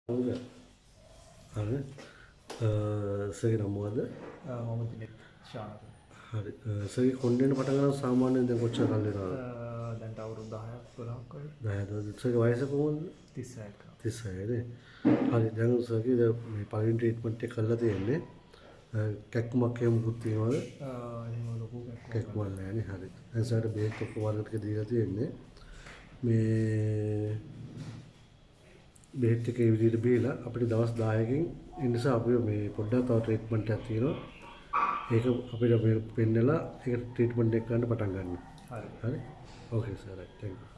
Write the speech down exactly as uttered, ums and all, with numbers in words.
හරි. හරි. සරි නම මොකද? මම දිනෙත් ශානක. හරි. සරි කොණ්ඩේට පටන් ගන්න සාමාන්‍යයෙන් දැන් කොච්චර කල් වෙනවද? දැන් අවුරුදු දහයක් දොළහක් වගේ. දහයක්. සරි වයස කොහොමද? තිස් හයක්. තිස් හයද? හරි. දැන් සරි මේ පළවෙනි ට්‍රීට්මන්ට් එක කරලා තියෙන්නේ. කැක්කුමක් එහෙම මුකුත් තියනවද? එහෙම ලොකු කැක්කුමක් නැහැ නේ. හරි. දැන් සරට බේත් ඔක්කොම වර්ග ටික දීලා තියෙන්නේ. මේ බෙහෙත් එක ඒ විදිහට බීලා අපිට දවස් දහයකින් ඒ නිසා අපි මේ පොඩ්ඩක් තව ට්‍රීට්මන්ට් එකක් තියෙනවා. ඒක අපිට පෙන්නලා ඒක ට්‍රීට්මන්ට් එක ගන්න පටන් ගන්න. හරි. හරි. Okay sir. Right. Thank you.